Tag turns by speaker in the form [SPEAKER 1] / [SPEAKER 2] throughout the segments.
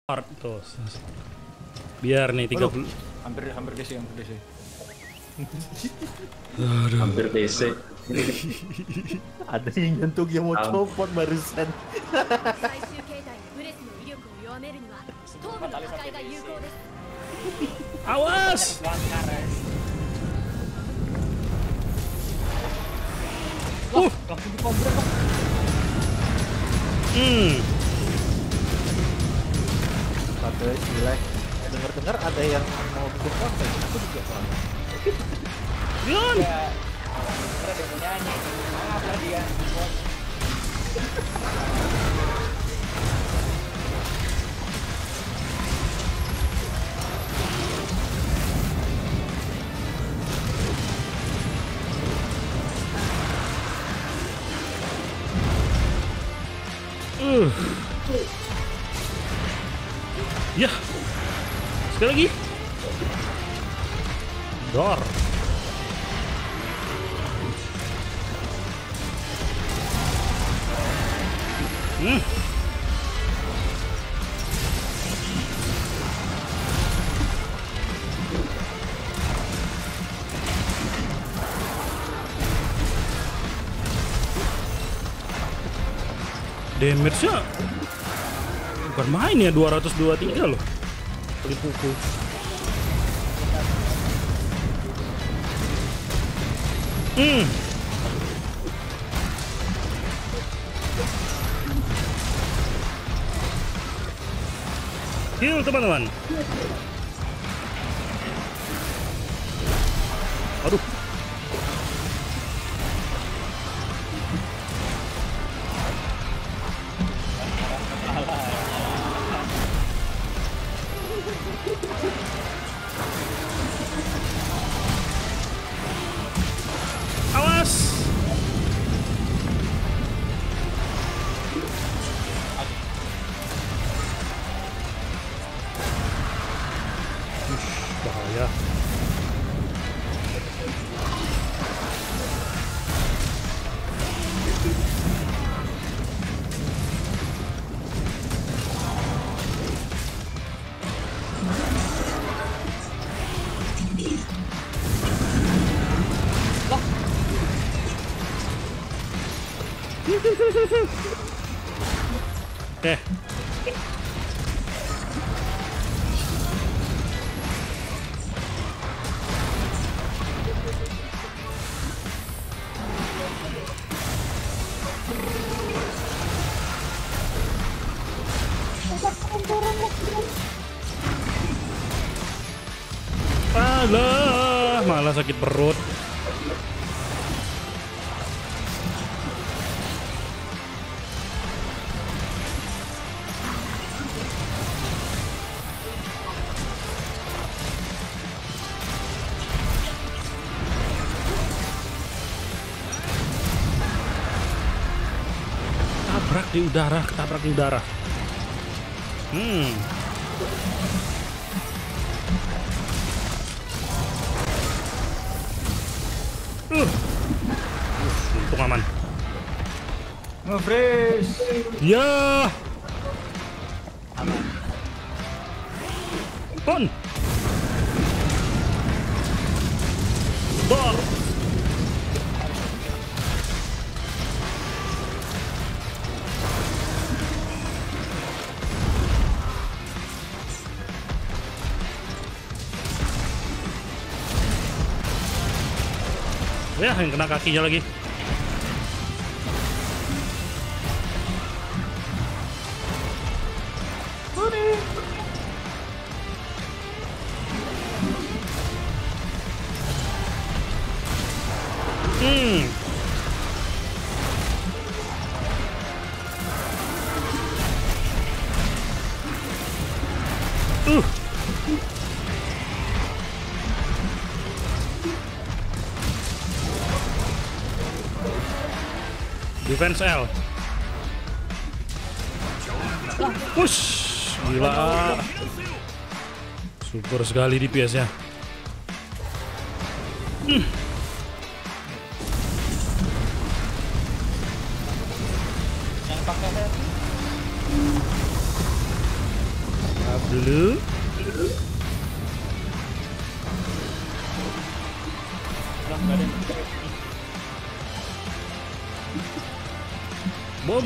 [SPEAKER 1] Hard tuh. Biar nih 30.
[SPEAKER 2] Hampir DC.
[SPEAKER 1] Aduh.
[SPEAKER 3] Hampir DC.
[SPEAKER 2] Ada yang nyentuh yang mau copot barusan.
[SPEAKER 1] Awas.
[SPEAKER 2] Langsung dikombret kok. Satu jelek. Dengar ada yang mau bikin konten, aku juga soalnya.
[SPEAKER 1] Yun.
[SPEAKER 4] Ya, ada yang mau nyanyi. Maaf lah dia.
[SPEAKER 1] Ya. Sekali lagi. Dor. Damage-nya bukan main ya, 223 loh kali pukul. Heal teman-teman. Aduh. Awas. Bahaya. Oke. Alah, malah sakit perut. Ketabrak di udara. Untung aman.
[SPEAKER 2] Nge-freeze.
[SPEAKER 1] Ya. Pon. Dor. Ya, yang kena kakinya lagi. Defense L. Push. Gila. Super sekali DPS-nya.
[SPEAKER 4] Yang pakai head.
[SPEAKER 1] Up dulu.
[SPEAKER 4] Lah nggak ada.
[SPEAKER 1] Bom.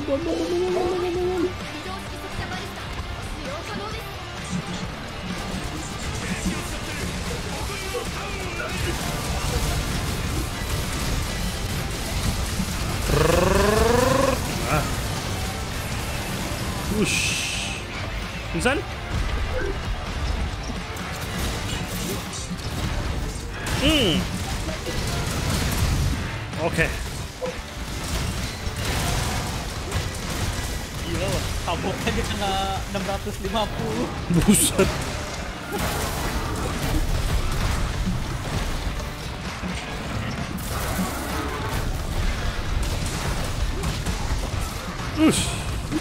[SPEAKER 1] Ah. Wush. Pingsan? Oke.
[SPEAKER 4] Gila loh, tabok aja kena 650.
[SPEAKER 1] Buset. Ush.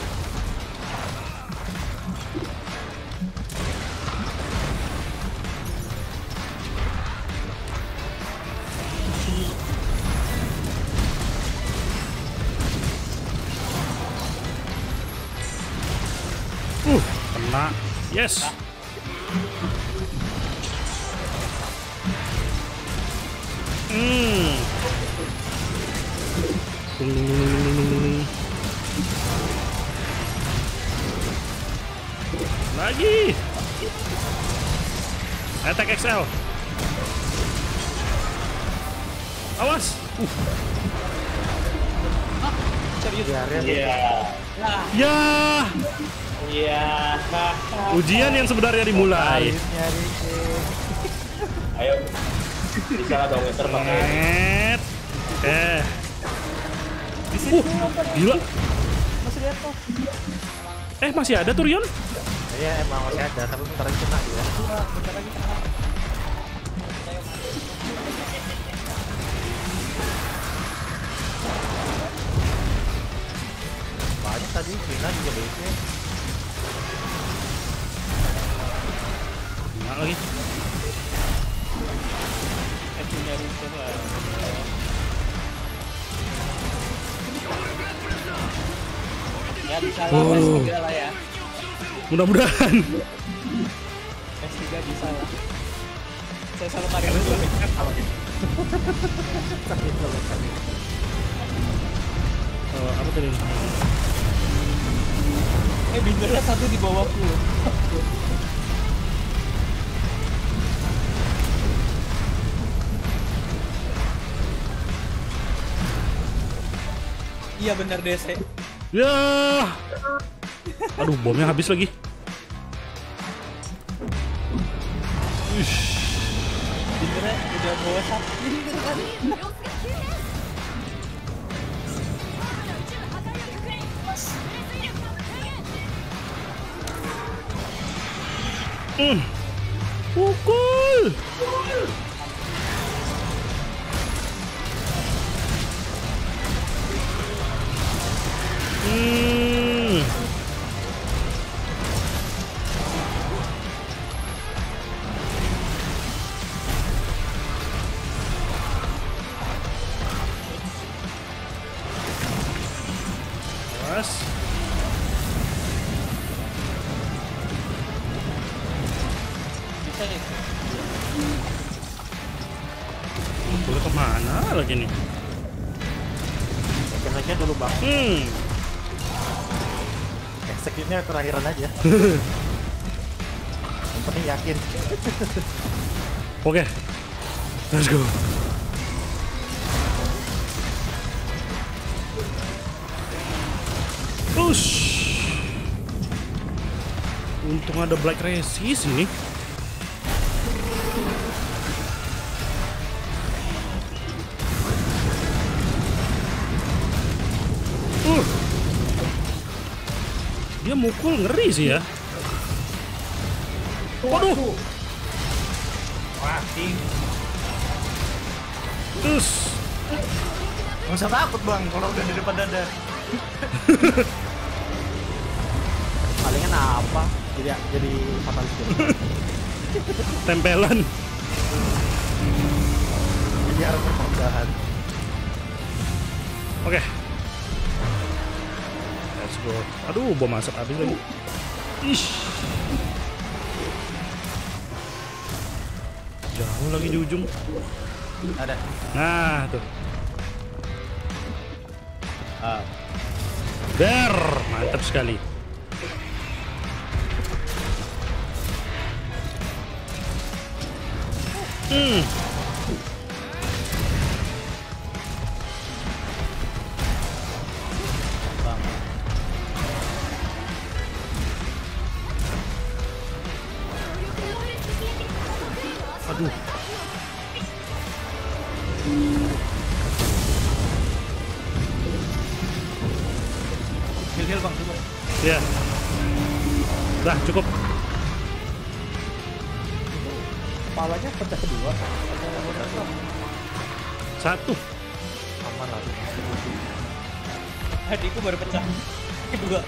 [SPEAKER 1] Kena. Yes. Lagi. Attack XL. Awas.
[SPEAKER 4] Serius?
[SPEAKER 2] Iya.
[SPEAKER 4] Nah,
[SPEAKER 1] Ya.
[SPEAKER 4] iya.
[SPEAKER 1] Ujian yang sebenarnya dimulai.
[SPEAKER 2] Nyari
[SPEAKER 3] Ayo. Bisa lah dong Winter pakai.
[SPEAKER 1] Net.
[SPEAKER 4] Di sini
[SPEAKER 1] Gila.
[SPEAKER 4] masih lihat tuh.
[SPEAKER 1] Masih ada tuh Rion?
[SPEAKER 2] Iya emang masih ada, tapi bentar lagi kena dia.
[SPEAKER 4] Bentar lagi kena.
[SPEAKER 2] Banyak tadi, Vina juga base-nya.
[SPEAKER 1] Kena lagi.
[SPEAKER 4] Punya Rusen lah. Ya bisa lah, S3 lah ya.
[SPEAKER 1] Mudah-mudahan.
[SPEAKER 4] S3 bisa lah. Saya selalu tarik dulu.
[SPEAKER 1] Apa tadi?
[SPEAKER 4] Bindernya satu di bawahku. Iya bener DC.
[SPEAKER 1] Ya. Aduh, bomnya habis lagi.
[SPEAKER 4] Bindernya udah bawa satu.
[SPEAKER 1] Pukul. Awas.
[SPEAKER 4] Bisa nih.
[SPEAKER 1] Udah kemana lagi nih?
[SPEAKER 2] Action-nya dulu bang. Execute-nya terakhiran aja. Yang penting yakin.
[SPEAKER 1] Oke. Let's go. Push. Untung ada Black Resist ini. Dia mukul ngeri sih ya. Waduh.
[SPEAKER 4] Wah, ting.
[SPEAKER 1] Terus.
[SPEAKER 4] Gak usah takut bang, kalau udah di depan dada.
[SPEAKER 2] Palingan apa? Jadi fatalis gitu.
[SPEAKER 1] Tempelan.
[SPEAKER 2] Jadi harus berperubahan.
[SPEAKER 1] Oke. Let's go. Aduh, bom masuk habis lagi. Ish. Jauh lagi di ujung.
[SPEAKER 2] Ada.
[SPEAKER 1] Nah, tuh.
[SPEAKER 2] Ah.
[SPEAKER 1] Mantap sekali. Aduh.
[SPEAKER 2] Heal bang, coba.
[SPEAKER 1] Ya. Dah cukup.
[SPEAKER 4] Kepalanya pecah kedua.
[SPEAKER 1] Satu.
[SPEAKER 2] Aman lah.
[SPEAKER 4] Adikku baru pecah kedua.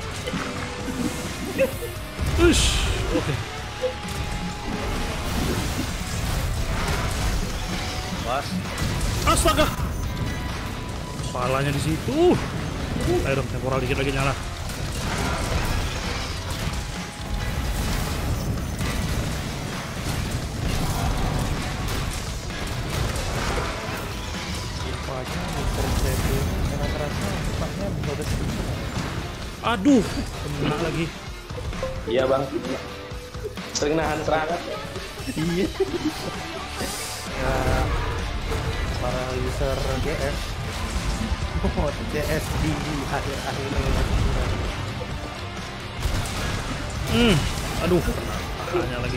[SPEAKER 1] Ush. Oke.
[SPEAKER 2] Pas.
[SPEAKER 1] Astaga. Kepalanya di situ. Ayo dong, temporal dikit lagi nyala.
[SPEAKER 2] Rupanya Mr. Sebu rata-rata tempatnya bisa segitu.
[SPEAKER 1] Aduh, kena lagi.
[SPEAKER 3] Iya bang. Sering nahan serangan.
[SPEAKER 2] Iya. Ya, para user GS. Oh, GS di akhir-akhir.
[SPEAKER 1] Aduh, kena lagi.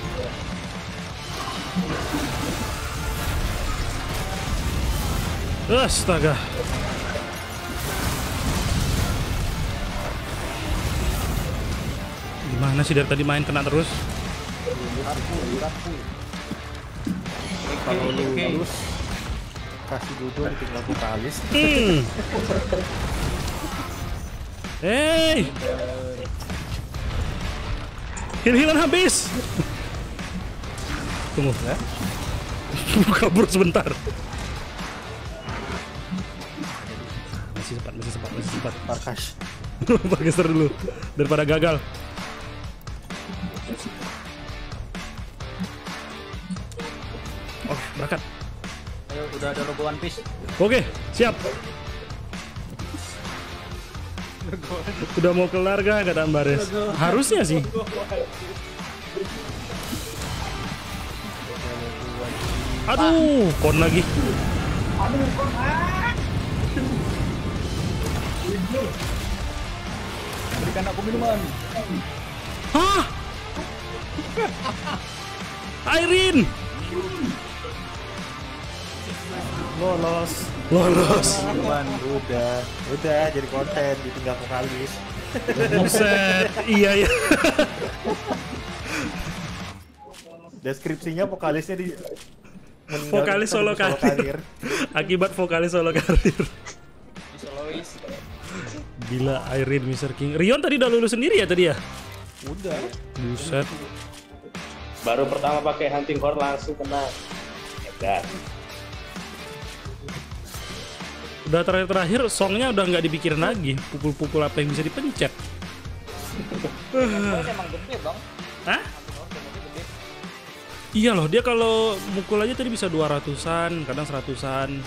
[SPEAKER 1] Astaga. Gimana sih dari tadi main kena terus?
[SPEAKER 2] Kalau lulus kasih judul tinggal vokalis.
[SPEAKER 1] Hey, heal-healan habis. Tunggu ya. Kabur sebentar. Masih sempat.
[SPEAKER 2] Parkas.
[SPEAKER 1] Parkeser dulu daripada gagal. Oh, berangkat.
[SPEAKER 2] Ayo, udah ada logo One Piece.
[SPEAKER 1] Oke, siap. Udah mau kelar gak kata Ambares? Harusnya sih. Aduh, kon lagi.
[SPEAKER 4] Berikan aku minuman.
[SPEAKER 1] Hah? Irene lolos.
[SPEAKER 2] Cuman udah jadi konten ditinggal vokalis.
[SPEAKER 1] Buset, iya.
[SPEAKER 2] Deskripsinya vokalisnya di
[SPEAKER 1] Vokalis solo karir. Akibat vokalis solo karir.
[SPEAKER 4] Solois.
[SPEAKER 1] Gila, Irene Mr. King. Rion tadi udah lulus sendiri ya tadi ya?
[SPEAKER 2] Udah.
[SPEAKER 1] Buset.
[SPEAKER 3] Baru pertama pakai hunting horn langsung kena. Hebat.
[SPEAKER 1] Udah terakhir songnya udah nggak dipikirin lagi. Pukul-pukul apa yang bisa dipencet.
[SPEAKER 4] Emang gede bang.
[SPEAKER 1] Hah? Iya loh, dia kalau mukul aja tadi bisa 200-an, kadang 100-an.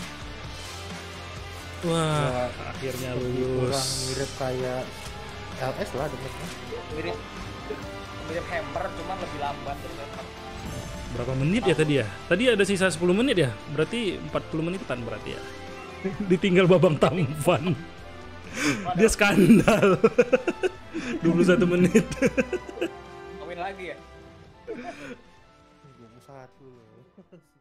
[SPEAKER 1] Wah, akhirnya
[SPEAKER 2] Kurang
[SPEAKER 1] lulus.
[SPEAKER 2] mirip kayak LS lah demeknya.
[SPEAKER 4] Mirip hammer cuman lebih lambat dari hammer.
[SPEAKER 1] Berapa menit ya tadi ya? Tadi ada sisa 10 menit ya? Berarti 40 menitan berarti ya. Ditinggal Babang Tampan. Dia skandal. 21 menit.
[SPEAKER 4] Kawin lagi ya?
[SPEAKER 2] 21 loh.